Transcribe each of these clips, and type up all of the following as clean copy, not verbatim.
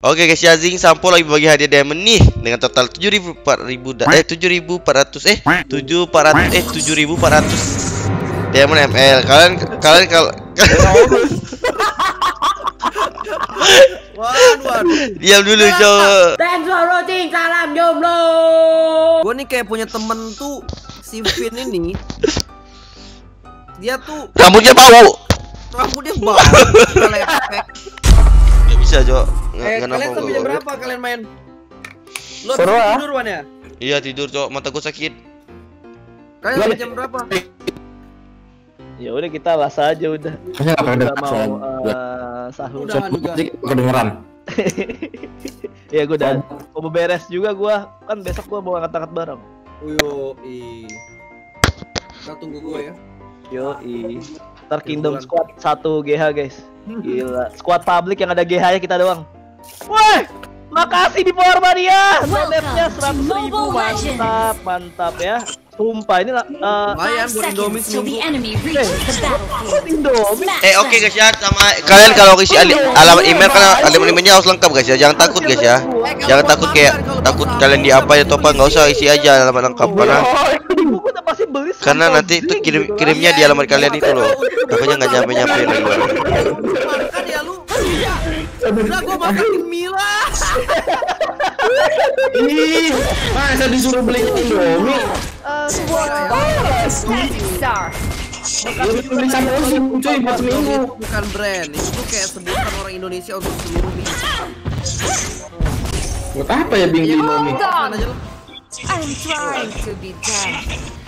Oke guys, ya Zing Sampo lagi bagi hadiah diamond nih dengan total 7.400 diamond ML. Kalian kalau diam dulu coba. Thanks for watching, salam jomblo. Gue nih kayak punya temen tuh, si Vin ini. Dia tuh Rambutnya bau. lepek. Gak bisa, Jo. Kalian sampai jam berapa kalian main? Lo tidur Wan ya? Iya tidur, Cok. Mata gue sakit. Kalian sampai jam berapa? Ya udah kita las aja udah. Udah mau sahur. Udah juga. Kedengeran. Ya gue udah mau beres juga gua. Kan besok gua mau angkat-angkat bareng. Yoi. Kita tunggu gue ya. Yoi. Ntar Kingdom Squad 1 GH guys. Gila. Squad public yang ada GH-nya kita doang. Woi, makasih di Power Mania. Donate-nya 100.000. Mantap ya. Sumpah ini lumayan buat Indomie seminggu. Oke guys ya, sama kalian kalau isi alamat email kan alamat emailnya harus lengkap guys ya. Jangan takut guys ya. Jangan takut kayak takut kalian di apa atau apa, nggak usah isi aja alamat lengkap karena nanti itu kirimnya di alamat kalian itu loh. Takutnya nggak nyampe lagi. Makan ya lu. Udah gua makan Mila. Ih, masa disuruh beli Indomie? Beli sama cuy buat seminggu. Bukan brand, itu tuh kayak sebutan orang Indonesia untuk seluruh mie. Buat apa ya Bing Indomie? I'm trying to be done.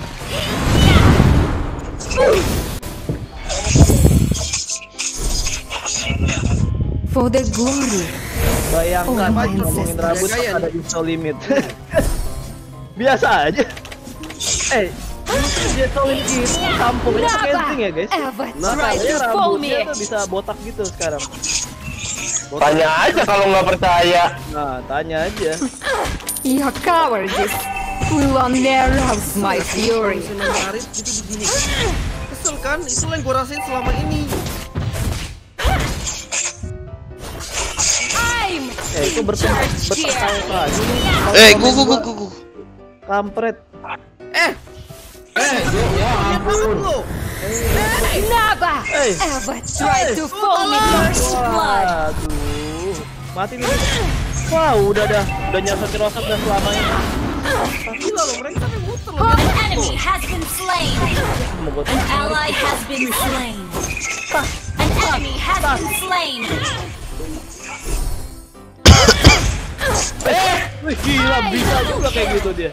For the glory. Bayangkan ngomongin rambut ada di no limit. Biasa aja. Dia tolong gitu sampulnya pakai zinc ya guys. Nah katanya rambutnya tuh bisa botak gitu sekarang. Tanya aja kalau nggak percaya. Nah tanya aja. Your cowardice will arouse my fury. Itu begini. Kesel kan? Itu yang gue rasain selama ini. Itu bertengkar lagi. Gua. Kampret. Ya ampun. Never ever try to fool me first blood. Aduh, mati nih. Wow, udah nyasar kerosot dah selama ini. Gila loh, mereka sampai muter loh. An enemy has been slain. An ally has been slain. An enemy has been slain. Wih gila, bisa juga kayak gitu dia.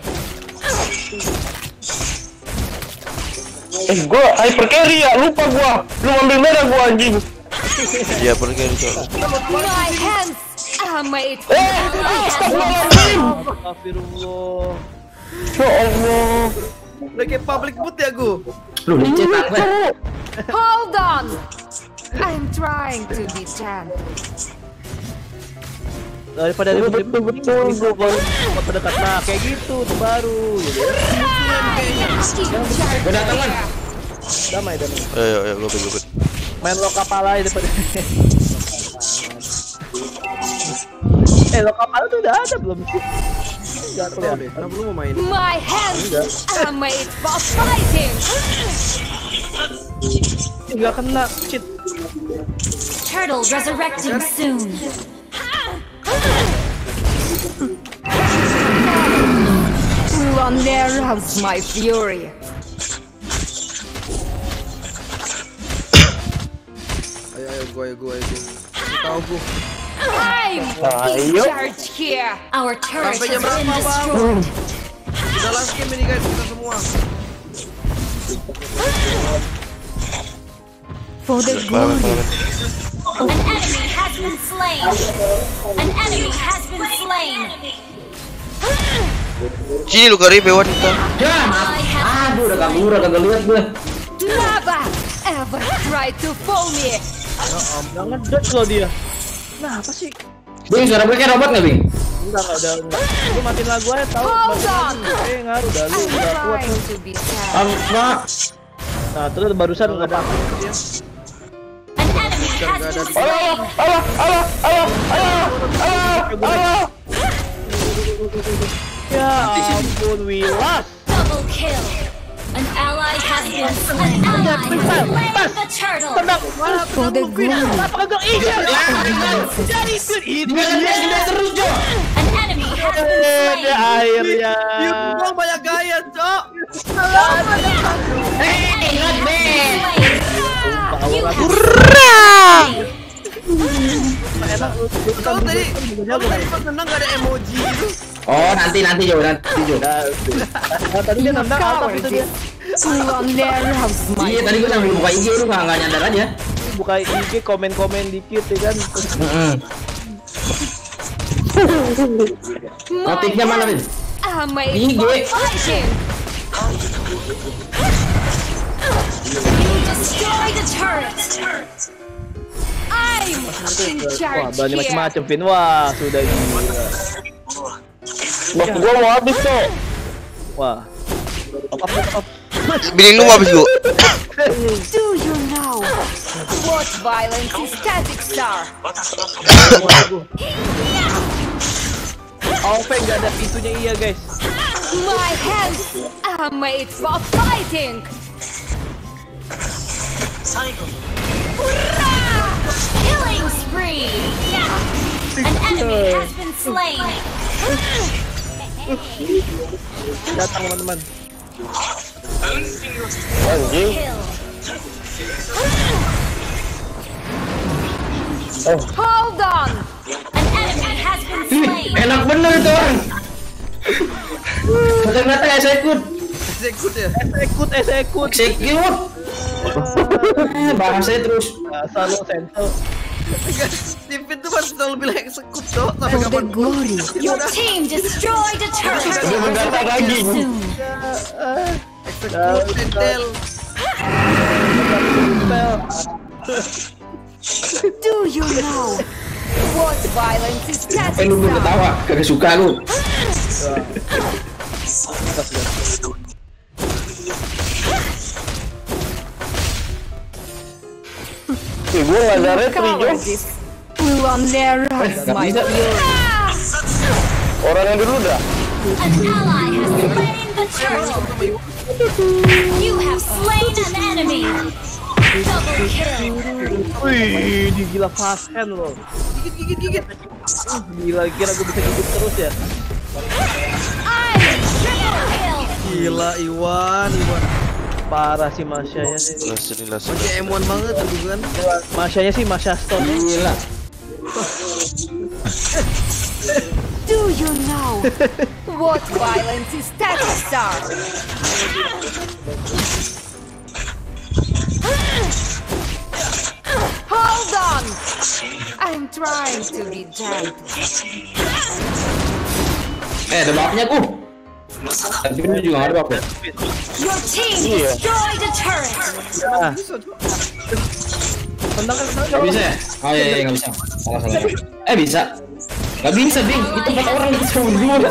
Gua hyper carry ya, lupa gua. Lu ambil merah gua anjing. Dia pergi itu. My hands are made. Astagfirullah. Ya Allah. Udah kayak public boot ya gua. Lu dicetak lah. Hold on. I'm trying to be gentle. Daripada betul gua mau terdekat, nah kayak gitu tuh baru gitu. Gua datang kan. Damai. Ayo, gue. Main lo kapal aja daripada. Lo kapal tuh udah ada belum sih? Enggak kelihatan deh. Kenapa lu mau main? My hands are made for fighting. Enggak kena cheat. Turtle resurrecting soon. Will arouse my fury. Ayo gua. Tahu gua. I'm in charge here. Our turret has been destroyed. Udah last game ini guys, kita semua. For the glory. An enemy has been slain. An enemy has been slain. Sini lu kari bewan kita. Ya, aduh udah kagak lihat gue. Never ever try to fool me. Jangan dodge lo dia. Nah apa sih? Bing, suara gue kayak robot nggak Bing? Enggak. Lu matiin lagu aja tau. Ngaruh dah lu udah kuat. Apa? Nah terus barusan nggak apa-apa dia. An enemy has been slain. Ya ampun, Wilas. Double kill. An ally has been slain. An ally has slain the turtle. Tenang. For the glory. Apakah kau iya? Jadi itu terus, Jo. An enemy has been slain. Akhirnya. Gua banyak gaya, Cok. Hey, not bad. You have Kau tadi pas menang gak ada emoji itu. Oh, nanti Jo, Jo. Tadi dia nendang apa itu dia? Iya, tadi gua sambil buka IG lu enggak nyadar aja. Buka IG komen-komen dikit ya kan. Notifnya mana, Vin? IG. You destroy the turret. I'm in Wah, charge banyak here. macam-macam, Vin. Wah, sudah gila. Bos gua mau habis kok. Wah. Apa? Bilin lu habis gua. Do you know what violence is Static Star? Alve nggak ada pintunya iya, guys. My hands are made for fighting. Hurrah! Killing spree. An enemy has been slain. Datang teman-teman. Kill. Hold on. An enemy has been slain. Enak bener itu orang. Datang execute. Execute ya. Execute. Execute. Bahasanya terus. Asal lo sensor. Steven tuh pasti selalu bilang execute, Cok. Sampai kapan glory. Your team destroyed a turret. Udah berkata lagi. execute Intel. Do you know what violence is Static Lu Star? ketawa, kagak suka lu. Gue nggak ada retri, Jo. Nggak bisa. Orang yang dulu dah. An ally has slain the turtle. You have slain an enemy. Double kill. Wih, di gila fast hand lo. Gigit. Gila, kira gue bisa gigit terus ya. I'm triple kill. Gila Iwan. Parah sih Masyanya sih. Masih M1 banget tadi kan. Masyanya sih Masya Stone. Gila. Do you know what violence is Static Star? Hold on. I'm trying to be gentle. Ada bapaknya ku. Tapi ini juga nggak ada bapaknya. Your team destroyed a turret. Nah, Nggak bisa ya? Oh iya, nggak bisa. Salah. Bisa. Nggak bisa, Bing. Itu 4 orang kita cuma berdua.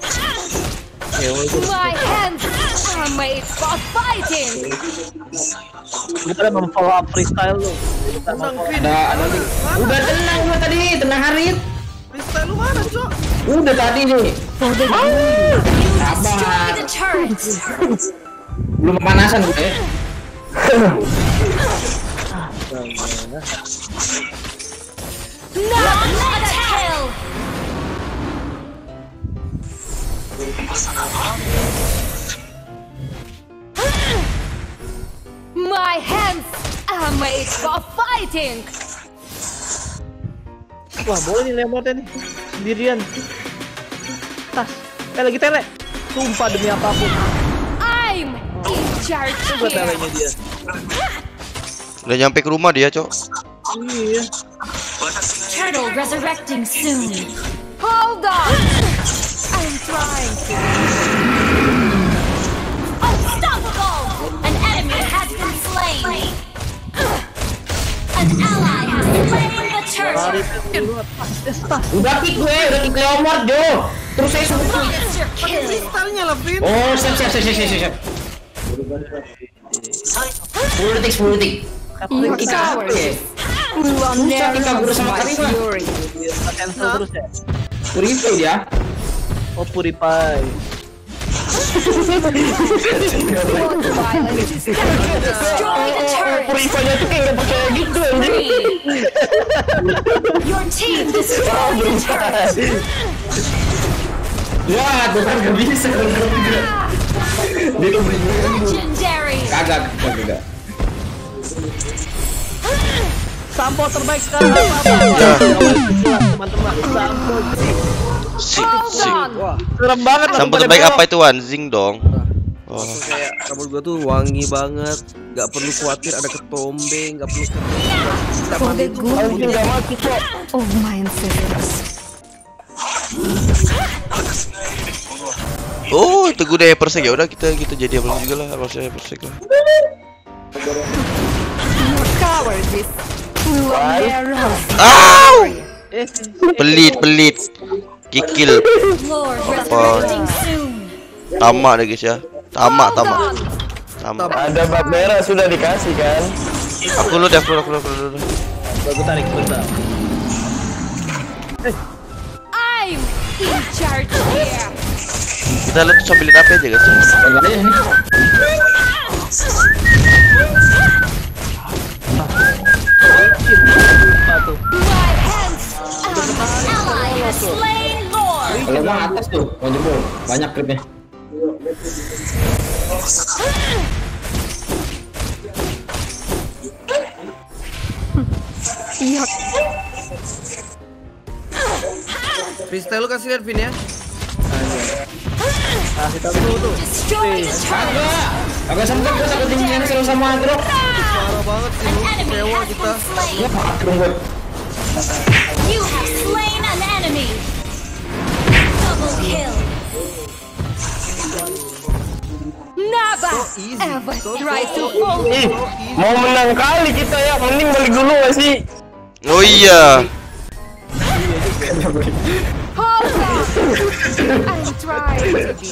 My hands are made for fighting. kita udah memfollow up freestyle lo. Ada lagi. Udah tenang gua tadi, tenang Harit. Freestyle lu mana, Cok? Udah tadi nih. Destroy the turret. Belum pemanasan gue ya. Not a kill. My hands are made for fighting. Wah, boleh nih lemotnya nih. Sendirian. Tas. Lagi tele. Sumpah demi apapun. I'm in charge Coba here. telenya dia. Udah nyampe ke rumah dia, Cok. Iya. Turtle resurrecting soon. Hold on. I'm trying to. Unstoppable. An enemy has been slain. An ally has slain the turtle. Udah kick Leomord, Jo. Terus saya suruh. Monster kill. Freestyle-nya lah, Vin. Oh, siap. 10 detik. Your cowardice We will Susah kita never bersama my Karima. fury. Cancel terus ya. Purify dia. Oh purify. What violence is destroy the turret. Purify-nya tuh kayak nggak percaya gitu anjing. Your team destroyed the turret. Wah, tuh kan nggak bisa kalau tidak. Dia tuh Legendary. kagak. Sampo terbaik sekarang teman-teman. Sampo. Sing. Wah, Serem banget. Sampo terbaik apa itu Wan? Zing dong. Oh. langsung kayak rambut gua tuh wangi banget, nggak perlu khawatir ada ketombe, nggak perlu kita mandi itu Anjing nggak mati kok. Oh my ancestors. Oh, itu gue udah persek ya udah kita jadi apa juga lah, harusnya persek lah. Your cowardice will arouse. Au! Pelit. Kikil. Lord resurrecting soon. Tamak deh guys ya. Tamak. Ada bab merah sudah dikasih kan. Aku lu. Gue tarik bentar. I'm in charge here. Kita lihat sambil lihat apa aja guys. Enggak ya ini. My hands. An ally has slain Lord. Kalau bang atas tuh, mau jebol. Banyak creepnya. freestyle lu kasih lihat Vin ya. Kasih tahu dulu tuh. Destroy the turret. Agak sempet gue takut tinggian seru sama Andro. Parah banget sih lu, An enemy kecewa has kita. been slain. Ya pakrung gue. You have slain an enemy. Double kill. Never ever try to hold me. Ih, mau menang kali kita ya, mending balik dulu gak sih? Oh iya. Hold on. I'm trying to be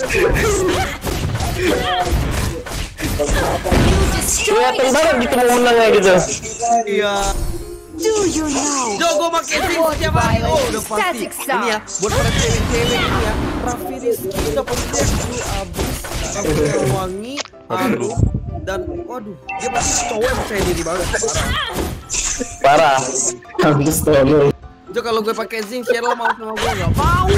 You destroy Kelihatan the banget gitu mau turret. menangnya gitu. Iya. Do you know? Jo, gua pakai Vin setiap hari. Oh, udah pasti. Static star. Ini ya, buat para cewek-cewek ini ya. Raffi Rizky udah pasti dulu abis. Rambutnya wangi, harum, dan waduh, dia pasti cowok yang percaya diri banget. Parah. Parah. Habis tolong. Jo, kalau gue pakai Zing, Sheryl mau sama gue nggak mau.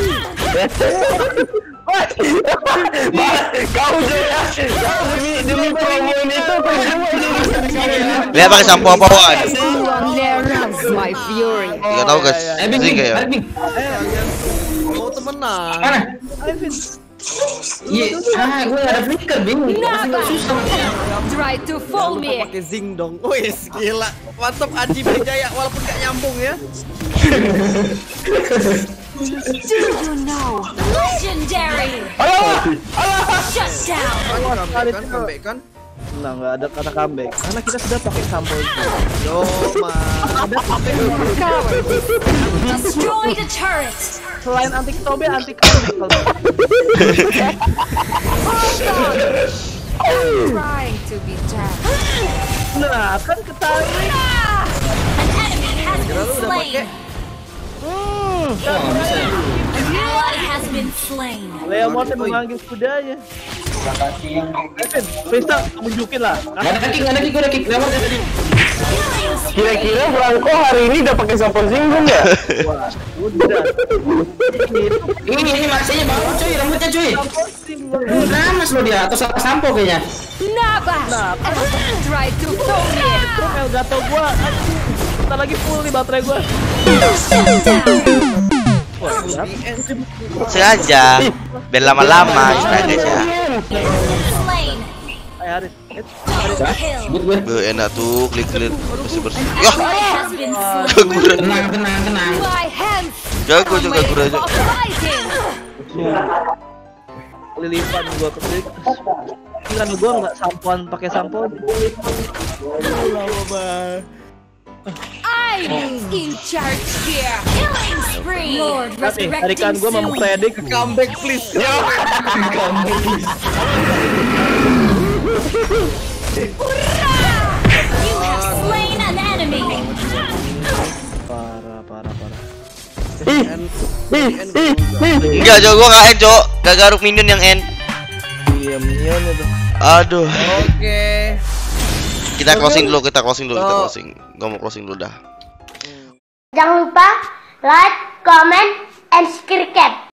Kau aja ya. Kau demi promo ini tuh Lihat pakai sampo apa Wan? Arouse my fury. Enggak tahu guys. Bing, Zing ya. Bing. Mau temenan. Mana? Iya, gue gak ada flicker, Bing. Never try to fool me. Pakai Zing dong. Wih, gila. Mantap Aji Wijaya walaupun gak nyambung ya. Do you know? Legendary. Shut down. Comeback kan? Nah, nggak ada kata comeback karena kita sudah pakai sampo itu. Yo, man. Destroy the turret. Selain anti ketobe, anti comeback. Hold on. I'm trying to be tough. Nah, kan ketarik. An enemy has Kira lu been udah pakai? slain. An ally has been slain. Leo Morse memanggil kudanya. Pesta, tunjukin lah. Gak ada kaki, gue udah kick. Lewat ya tadi. Kira-kira Franco hari ini udah pakai sampo Zing belum ya? Wah, udah. Ini maksanya bangun cuy, rambutnya cuy. Ramas lo dia, atau salah sampo kayaknya. Never ever try to fool me. Truk Elgato gua, kita lagi full nih baterai gua. Shut down. Sengaja. Biar lama-lama kita guys ya. Slain. Ayo Haris. Double kill. But gue. Enak tuh, klik-klik bersih-bersih. An Yah, ally has been slain. keguran. Tenang. My hands Jago juga made keguran. for fighting. Lilipan gua ke klik. Kan gua nggak sampoan pakai sampo. Lama banget. I'm in charge here. Killing spree. Lord Tapi resurrecting tarikan gua soon. mempredik Comeback please. You have slain an enemy. Enggak, Jo, gua enggak end, Jo. Gak garuk minion yang end. Iya, minion itu. Aduh. Oke. Kita closing dulu. Gua mau closing dulu dah. Jangan lupa like, comment, and subscribe.